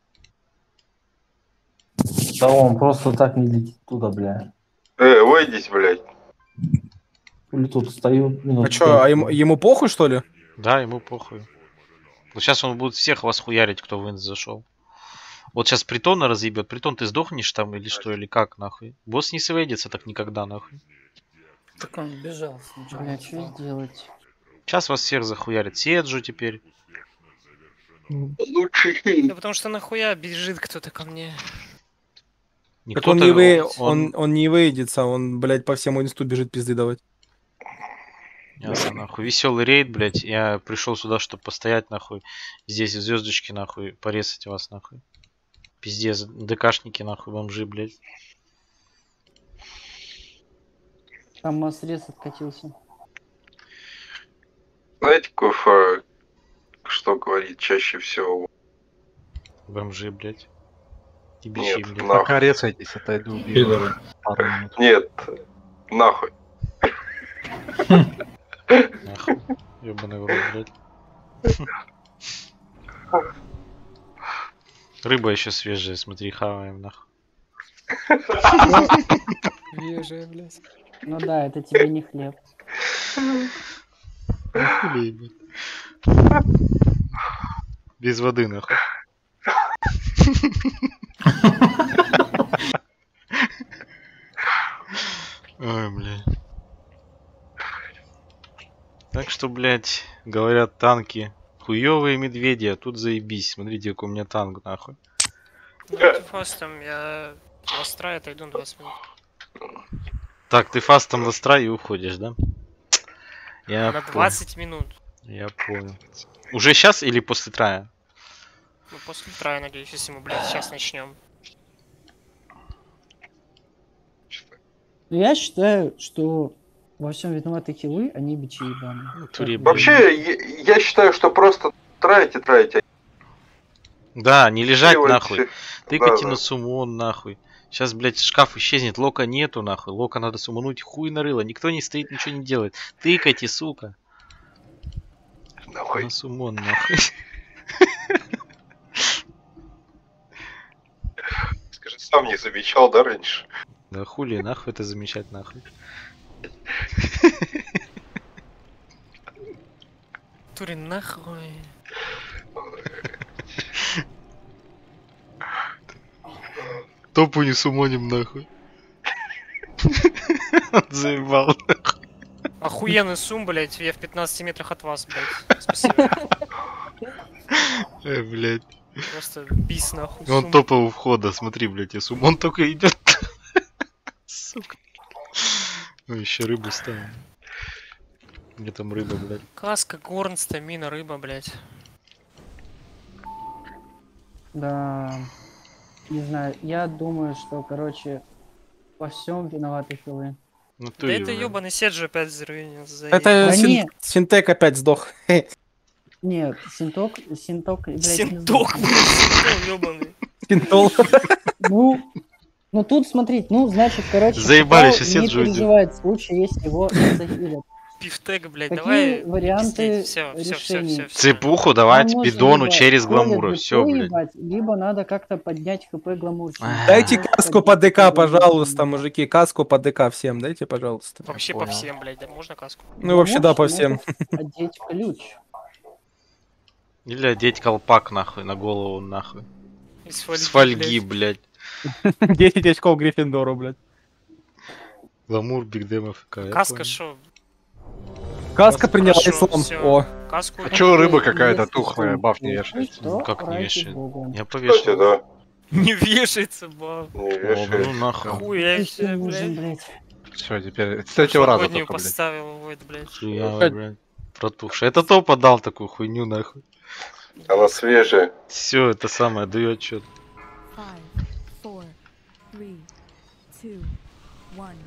Да он просто так не летит туда, бля. Э, выйдись, блядь. Или тут стою минут А чё, а ему, ему похуй, что ли? Да, ему похуй. Вот сейчас он будет всех вас хуярить, кто в инс зашел. Вот сейчас притона разъебет. Притон, ты сдохнешь там или что, или как, нахуй? Босс не свейдится так никогда, нахуй. Так он бежал сначала. Бля, что делать? Сейчас вас всех захуярит. Седжу теперь. Лучший. Да потому что нахуя бежит кто-то ко мне. Так он не, вы... он... Он, не выйдется, он, блядь, по всему инсту бежит пизды давать. Ясно, нахуй. Веселый рейд, блядь. Я пришел сюда, чтобы постоять, нахуй. Здесь звездочки, нахуй, порезать вас, нахуй. Пиздец, ДКшники, нахуй, бомжи, блядь. Там массрез откатился. Знаете, Кофа, что говорит чаще всего? Бомжи, блядь. И бичи, Нет, блядь. нахуй. Пока резайтесь, отойду. Пидоры. Пару минут. Нет, нахуй. Нахуй. Ёбаный в рот, блядь. Рыба еще свежая, смотри, хаваем, нахуй. Свежая, блядь. Ну да, это тебе не хлеб. Нахуй, блядь. Без воды, нахуй. Ой, блядь. Так что, блядь, говорят танки. Хуёвые медведи, а тут заебись. Смотрите, какой у меня танк, нахуй. Ну, ты фастом, я ластра отойду на двадцать минут. Так, ты фастом ластра и уходишь, да? Я На понял. двадцать минут. Я понял. Уже сейчас или после трая? Ну, после трая, надеюсь, если мы, блядь, сейчас начнем. Я считаю, что во всем виноваты хилы, они бичи ебаные. Вообще, я, я считаю, что просто траите, траите. Да, не лежать Делайте. нахуй. Тыкайте Да, на да. сумон нахуй. Сейчас, блядь, шкаф исчезнет, лока нету нахуй. Лока надо сумануть, хуй нарыло. Никто не стоит, ничего не делает. Тыкайте, сука. Нахуй. На сумон нахуй. Скажи, сам не замечал, да, раньше? Да хули, нахуй это замечать нахуй. Турин, нахуй. Топу не сумоним нахуй. Заебал нахуй. Охуенный сум, блядь, я в пятнадцати метрах от вас, блядь. Спасибо. Э, блядь. Просто бис, нахуй. Он сум. топа у входа, смотри, блядь, я сумон только идет. Сука. Ну еще рыбу ставим. Где там рыба, блядь? Каска, горн, стамина, рыба, блядь. Да. Не знаю, я думаю, что, короче, во всем виноваты хилы. Ну, Да это ебаный Седж опять взрывение. Это Да син- не. Синтек опять сдох. Нет, синток, синток, блядь, не Синток, знаю. блядь, синток ебаный. Синтол. Ну, ну тут смотрите, ну значит, короче, Заебали Футбол сейчас не Джуди. переживает в случае, если его захилят. Пифтек, блядь, Какие давай. варианты все, все, все, решения? все. Цепуху Нам давать нужно бидону либо через Колет гламура. ГП Все, блядь. ебать, либо надо как-то поднять хп гламурчика. Дайте Просто каску по поднять ДК, хп пожалуйста, гламурчика. мужики. Каску по ДК всем дайте, пожалуйста. Вообще по понял. всем, блядь, да можно каску? Ну, вообще, да, по Гламурчик всем. может одеть ключ. Или одеть колпак нахуй на голову нахуй. Из фольги, С фольги, блядь. десять очков Гриффиндору, блядь. Гламур, бигдем, АФК. Каска шо? Каска приняла Хорошо, ислам. всё. О. Каску. А чё рыба какая-то Если тухлая, что, баф не то вешается? что, Ну как не ради вешает? бога. Я Кстати, повешал. да. Не вешается, баб. Не О, вешает. ну нахуй. Хуяще, Зачем нужен, блядь. блядь? Все, теперь с третьего раза Прошлогоднюю только, блядь. поставил, вот, блядь. Хуя, блядь. Протухший. Это то подал такую хуйню нахуй. Она свежая. Все, это самое, даю отчет. Five, four, three, two, one.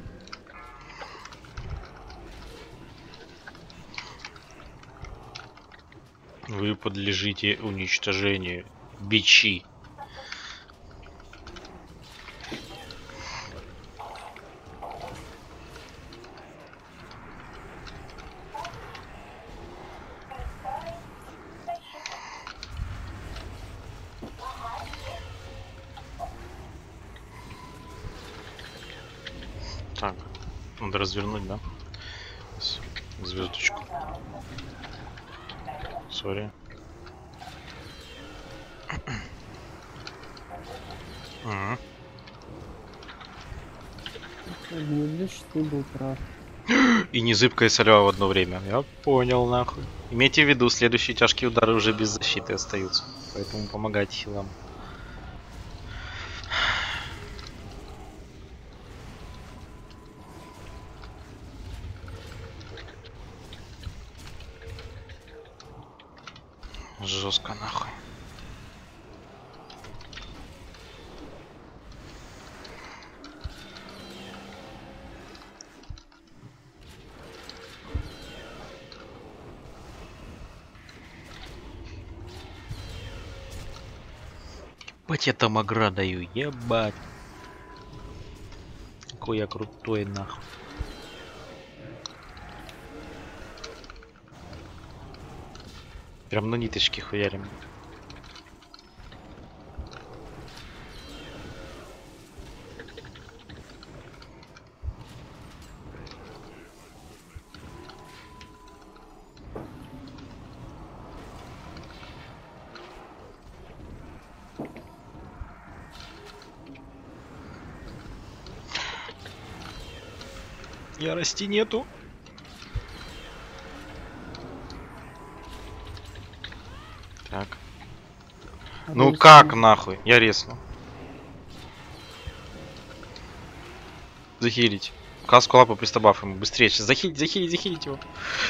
Вы подлежите уничтожению. Бичи. Так, надо развернуть, да? С- Звездочку. Сори. Ага. Видишь, ты был прав. И незыбкая солева в одно время. Я понял, нахуй. Имейте в виду, следующие тяжкие удары уже без защиты остаются. Поэтому помогайте хилам. Жестко нахуй. Ебать, я там агра даю, ебать. Какой я крутой, нахуй. Прям на ниточке хуярим. Ярости нету. Так. Ну как нахуй? Я резну. Захилить. Каску лапу пристабав ему. Быстрее. Сейчас захилить, захилить, захилить его.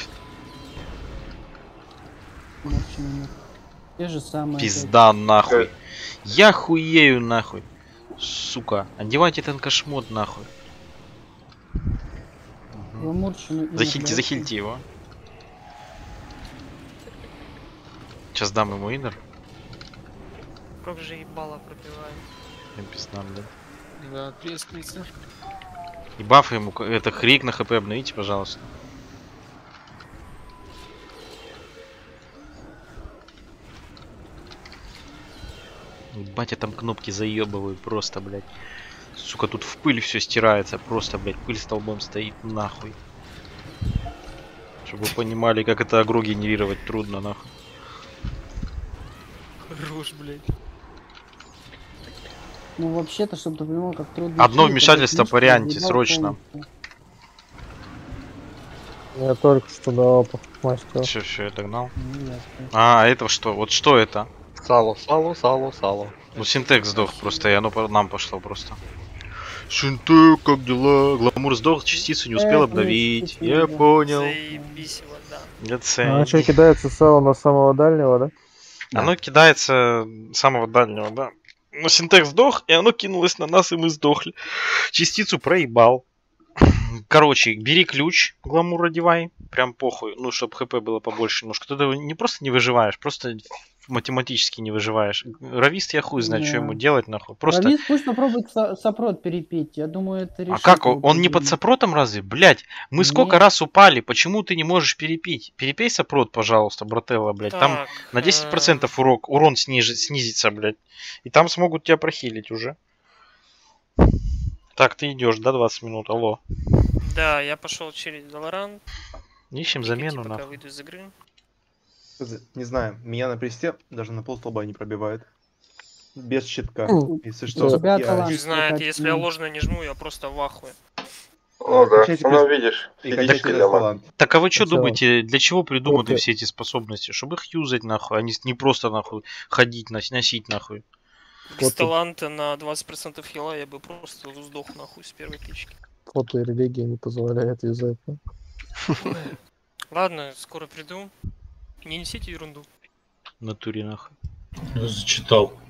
Те же самые. Пизда нахуй. Я хуею нахуй. Сука. Одевайте танкошмот нахуй. Захильте, захильте его. Сейчас дам ему инер. Как же ебало пробивает. Я пизда, блядь. Да, трескается. И баф ему, это хрик на хп обновите, пожалуйста. Батя там кнопки заебывают просто, блядь. Сука, тут в пыль все стирается, просто, блядь, пыль столбом стоит, нахуй. Чтобы вы понимали, как это агро генерировать трудно, нахуй. Хорош, блядь. Ну вообще-то, чтобы ты понимал, как трудно. Одно хилить, вмешательство это по Рианте, книжка срочно. полностью. Я только что дал мастер. Все, все, я догнал. Ну, ясно. А, это что? Вот что это? Сало, сало, сало, сало. Ну, Синтек сдох просто, и оно по нам пошло просто. Синтек, как дела? Гламур сдох, частицу не успел Это обновить. не Я частица, понял. Заебись, вот, да. Я А ценю. что, кидается сало на самого дальнего, да? Оно кидается с самого дальнего, да. Но Синтек сдох, и оно кинулось на нас, и мы сдохли. Частицу проебал. Короче, бери ключ, гламур одевай, прям похуй, ну, чтобы хп было побольше немножко. Ты не просто не выживаешь, просто математически не выживаешь. Равист я хуй знаю, что ему делать, нахуй. Просто... Равист пусть попробует со- сопрот перепить, я думаю, это решит. А как, его он не под проблему. сопротом разве? Блять, мы сколько Нет. раз упали, почему ты не можешь перепить? Перепей сопрот, пожалуйста, брателло, блять. Там Так, на десять процентов урок, урон снижи, снизится, блять. И там смогут тебя прохилить уже. Так, ты идешь, да, двадцать минут, алло. Да, я пошел через Valorant. Ищем Тикайте, замену, пока нахуй. выйду из игры. Не знаю, меня на престе даже на полстолба не пробивает. Без щитка. Ну, Если у что, тебя я... талант. Не знает, прокачанный. если я ложно не жму, я просто в ахуе. О, да, Качайте ну плюс- видишь, и физический качайте дамаг. талант. Так а вы что Сначала. думаете, для чего придуманы Кофе. все эти способности? Чтобы их юзать, нахуй, а не, не просто, нахуй, ходить, нос- носить, нахуй. Без Фото. таланта на двадцать процентов хила я бы просто сдох нахуй с первой клички. Фото и религия не позволяет вязать. ну. Ладно, скоро приду. Не несите ерунду. В натуре, нахуй. Зачитал.